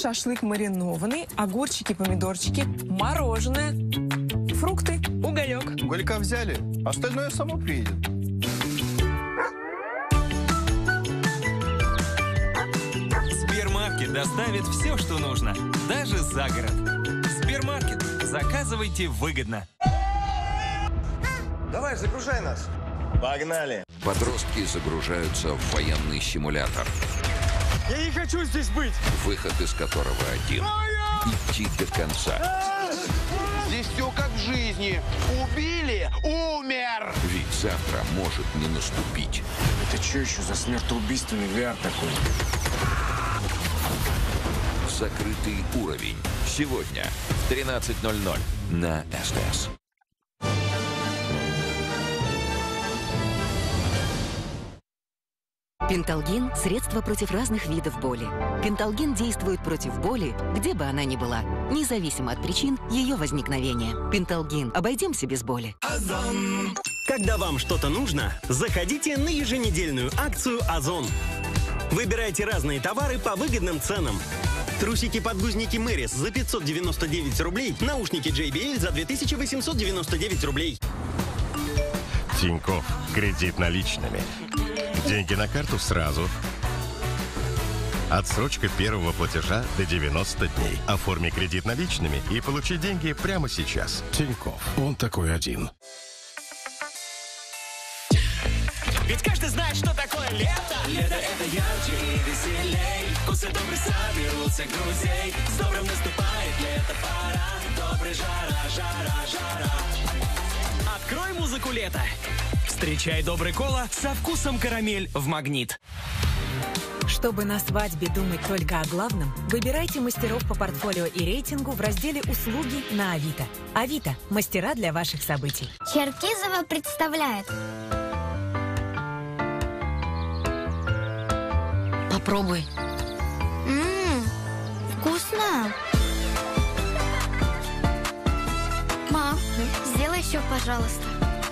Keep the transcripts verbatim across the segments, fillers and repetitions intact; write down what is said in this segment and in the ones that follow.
шашлык маринованный, огурчики, помидорчики, мороженое, фрукты, уголек. Уголька взяли, остальное само приедет. Сбермаркет доставит все, что нужно, даже за город. Сбермаркет. Заказывайте выгодно. Давай, загружай нас. Погнали. Подростки загружаются в военный симулятор. Я не хочу здесь быть. Выход из которого один. Идти до конца. Здесь все как в жизни. Убили — умер. Ведь завтра может не наступить. Это что еще за смертоубийственный ви ар такой? Закрытый уровень. Сегодня в тринадцать ноль ноль на СТС. Пенталгин – средство против разных видов боли. Пенталгин действует против боли, где бы она ни была, независимо от причин ее возникновения. Пенталгин. Обойдемся без боли. Озон. Когда вам что-то нужно, заходите на еженедельную акцию «Озон». Выбирайте разные товары по выгодным ценам. Трусики-подгузники Мэрис за пятьсот девяносто девять рублей, наушники джей би эл за две тысячи восемьсот девяносто девять рублей. Тинькофф. Кредит наличными. Деньги на карту сразу. Отсрочка первого платежа до девяноста дней. Оформи кредит наличными и получи деньги прямо сейчас. Тинькофф. Он такой один. Ведь каждый знает, что такое лето. Лето — это ярче и веселей. Вкусы добрые соберутся друзей. С добрым наступает лето, пора. Добрый жара, жара, жара. Открой музыку лета. Встречай добрый кола со вкусом карамель в Магнит. Чтобы на свадьбе думать только о главном, выбирайте мастеров по портфолио и рейтингу в разделе «Услуги» на Авито. Авито – мастера для ваших событий. Черкизово представляет. Попробуй. Ммм, вкусно. Мам, сделай еще, пожалуйста.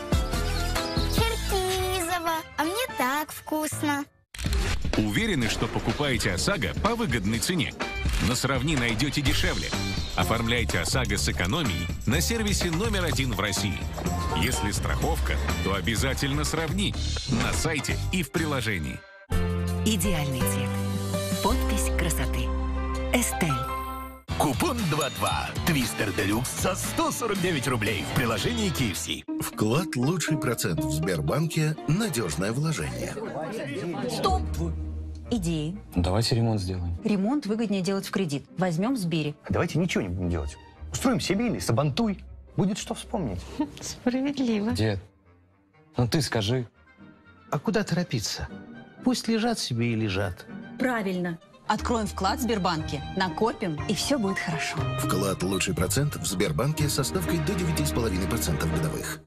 Черкизово, а мне так вкусно. Уверены, что покупаете ОСАГО по выгодной цене? На «Сравни» найдете дешевле. Оформляйте ОСАГО с экономией на сервисе номер один в России. Если страховка, то обязательно «Сравни» на сайте и в приложении. Идеальный цвет. Подпись красоты. Эстель. Купон два-два. Твистер Делюкс за сто сорок девять рублей в приложении кей эф си. Вклад лучший процент в Сбербанке. Надежное вложение. Стоп! Идеи. Давайте ремонт сделаем. Ремонт выгоднее делать в кредит. Возьмем в Сбере. Давайте ничего не будем делать. Устроим семейный, сабантуй. Будет что вспомнить. Справедливо. Дед, ну ты скажи. А куда торопиться? Пусть лежат себе и лежат. Правильно. Откроем вклад в Сбербанке, накопим, и все будет хорошо. Вклад лучший процент в Сбербанке со ставкой до девяти с половиной процентов годовых.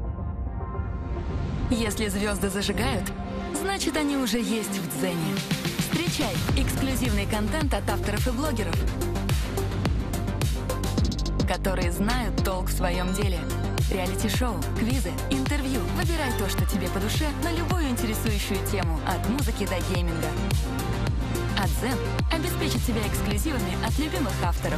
Если звезды зажигают, значит, они уже есть в Дзене. Встречай эксклюзивный контент от авторов и блогеров, которые знают толк в своем деле. Реалити-шоу, квизы, интервью. Выбирай то, что тебе по душе, на любую интересующую тему, от музыки до гейминга. А Дзен обеспечит тебя эксклюзивами от любимых авторов.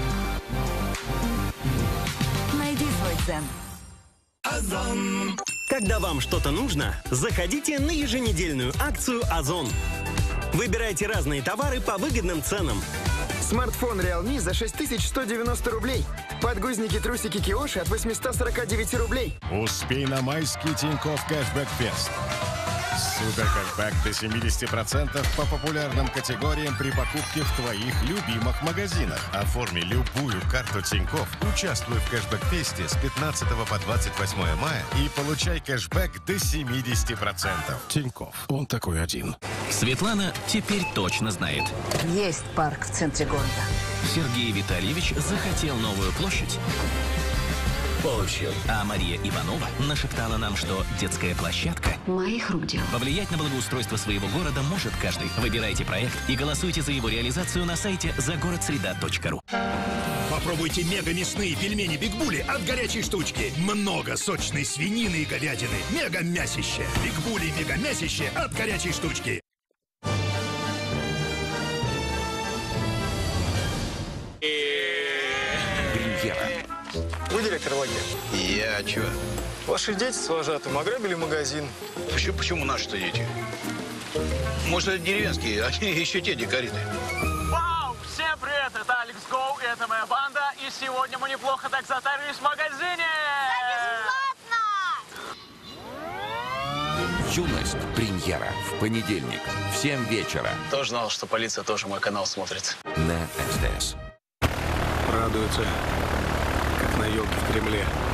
Найди свой Дзен. Озон. Когда вам что-то нужно, заходите на еженедельную акцию «Озон». Выбирайте разные товары по выгодным ценам. Смартфон Realme за шесть тысяч сто девяносто рублей. Подгузники, трусики Киоши от восемьсот сорок девять рублей. Успей на майский Тинькофф Кэшбэк Фест. Супер кэшбэк до семидесяти процентов по популярным категориям при покупке в твоих любимых магазинах. Оформи любую карту Тинькофф, участвуй в кэшбэк-фесте с пятнадцатого по двадцать восьмое мая и получай кэшбэк до семидесяти процентов. Тинькофф. Он такой один. Светлана теперь точно знает. Есть парк в центре города. Сергей Витальевич захотел новую площадь. Получил. А Мария Иванова нашептала нам, что детская площадка моих рук дело. Повлиять на благоустройство своего города может каждый. Выбирайте проект и голосуйте за его реализацию на сайте загородсреда точка ру. Попробуйте мега-мясные пельмени Биг Були от горячей штучки. Много сочной свинины и говядины. Мега-мясище. Биг Були мега-мясище от горячей штучки. директор лагеря? Я чё? Ваши дети с вожатым ограбили магазин. Почему, почему наши-то дети? Может, это деревенские, они еще те дикариты. Вау! Всем привет! Это Алекс Гоу, и это моя банда. И сегодня мы неплохо так затарились в магазине! Юность. Премьера. В понедельник. В семь вечера. Тоже знал, что полиция тоже мой канал смотрит. На СТС. Радуются, как на елке в Кремле.